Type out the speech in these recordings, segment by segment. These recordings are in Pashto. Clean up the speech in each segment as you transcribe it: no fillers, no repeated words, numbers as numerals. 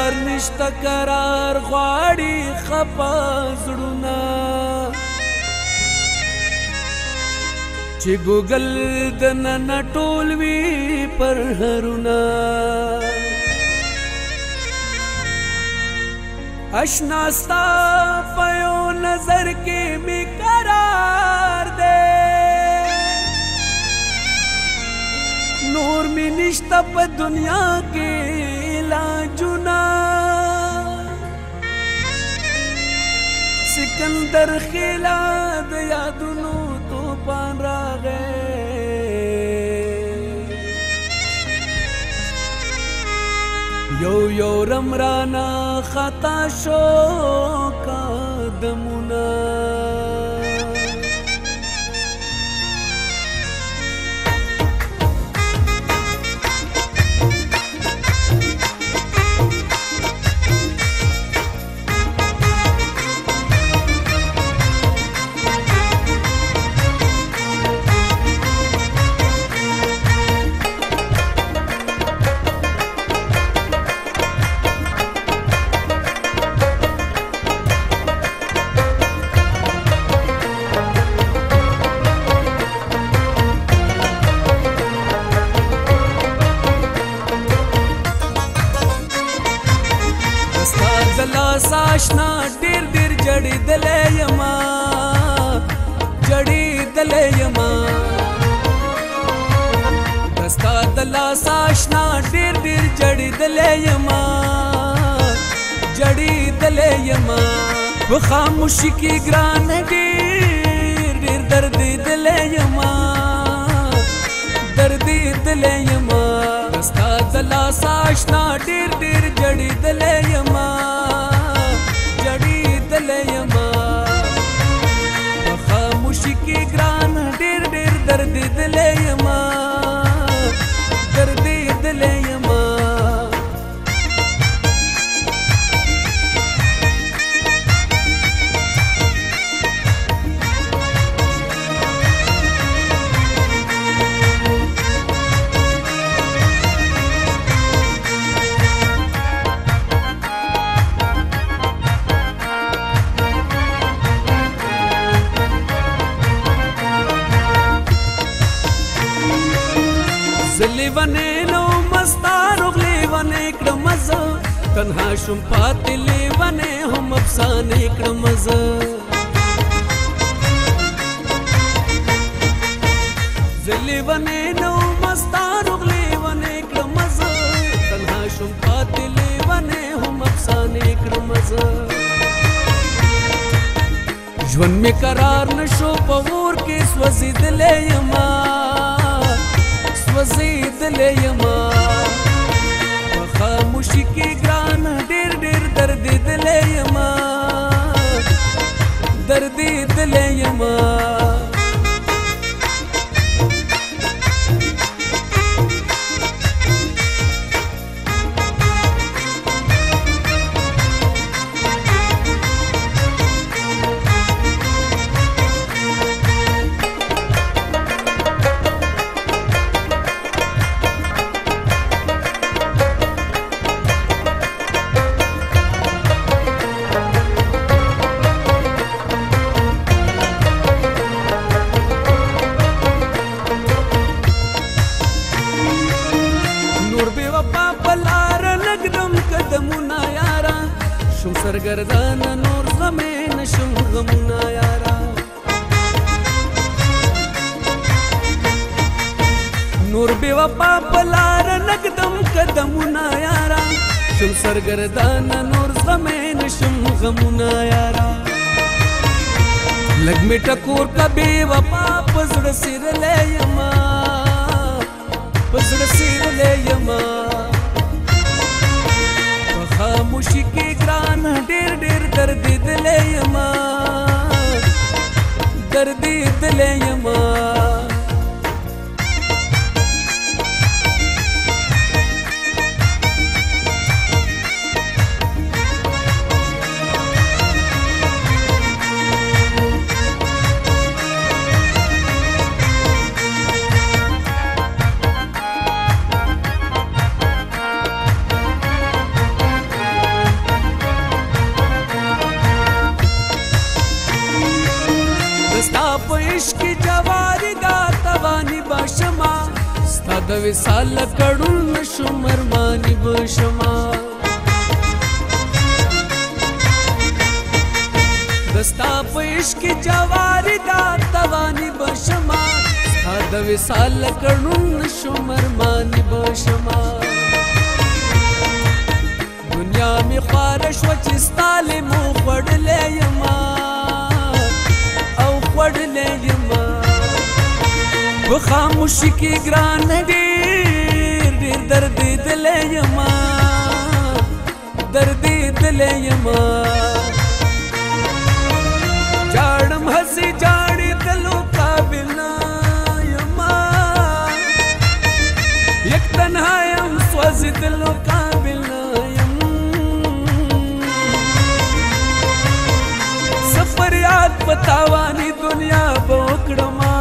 قرار نشتا قرار غواړي خپا زړونه چې ګوګل د نن ټول وی پر هرونه اشنا ستا په یو نظر کې می قرار دے نور می نشتا په دنیا کې علاجونه سکندر خیلا د یادونو طوفان راغی یو یو رمرانا خطا شو قدمونه ساشنا ډیر ډیر جړې دلې یما جړې دلې یما دستا دلا ساشنا ډیر ډیر جړې دلې یما جړې دلې یما په خاموشي کې ګران ډیر ډیر درد دلې یما درد دلې یما دستا دلا ساشنا ډیر ډیر جړې دلې یما یما خاموشي کې ګران ډېر ډېر درد دلې یما درد دلې یما لیوانه نو مستانو لیوانه کړم زه تنها شم پاتې لیوانه هم افسانه کړم زه لیوانه نو مستانو لیوانه کړم زه تنها شم پاتې لیوانه هم افسانه کړم زه ژوند می قرار نشو په اور کې سوځېدلې یما وزیدلې یما په خاموشي کې ګران ډېر ډېر درد دلې یما درد دلې یما شم سرګردان نور غمې نشم غمونه یارا نور بے وفا پلار نقدم قدمونه یارا شم سرګردان نور غمې نشم غمونه یارا لګ می ټکور کا بے وفا پزړ سر لې یما پزړ سر لې یما خاموشي کې ګران ډېر ډېر درد دلې یما درد دلې یما دستا په عشق جواری دا توانی بشما ستا د وصال کړون نشم ارمانی بشما دستا په عشق جواری دا توانی بشما ستا د وصال کړون نشم ارمانی بشما دنیا می خوارش و چې ستاله مو خړلې یما او خړلې یما په خاموشي کې ګران ډېر ډېر درد دلې یما درد دلې یما جاړم هسي جاړې دلو قابل نه یما یک تنها يم سوځ دلو قابل نه فریاد پتاوانی دنیا بوکڑما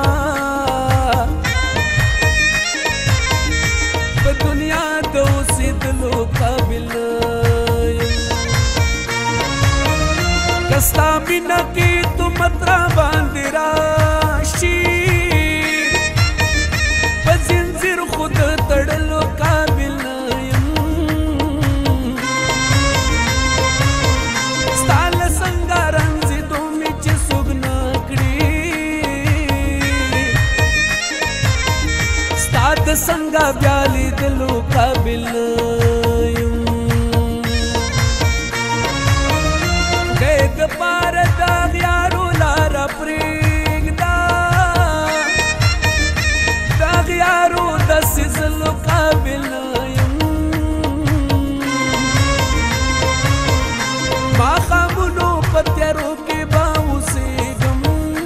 په دنیا دو سیدلو قابل کستا مینا کی تو مطرا باندې راشي په زنځیر خود تړلو قابل ستاله څنګه څنګه بیالي دلو قابل یم دې د پار د غیارو لار پرېږدا د غیارو د سزلو قابل یم ماښامونو په تیارو کې به اوسېږم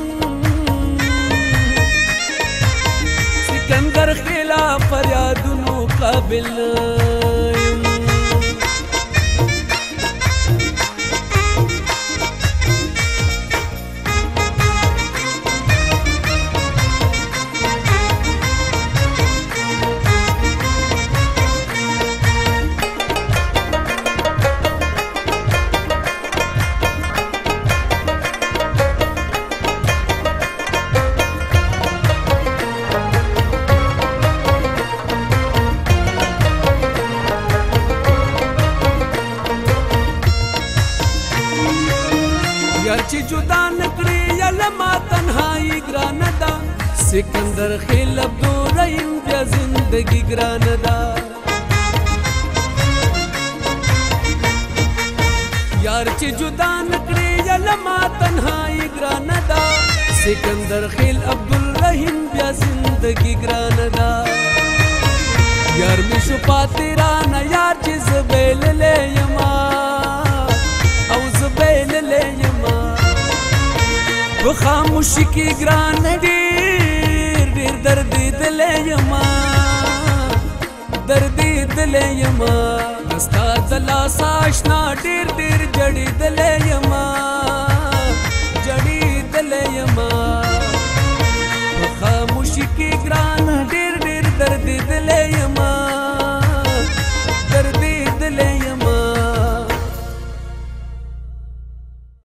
سکندر خلاف فریادونو قابل یم چې جدا نکړي یلما تنهایی ګران ده سکندر خیل عبدالرحیم بیا زندگی ګران ده یار چې جدا نکړي یلما تنهایی ګران ده سکندر خیل عبدالرحیم بیا زندگی ګران ده یار می شو پاتې رانه یار چې زبیل لیما او زبیل لیما په خاموشي کې ګران ډېر ډېر درد دلې یما درد دلې یما ستا د لاس آشنا ډېر ډېر جړې دلې یما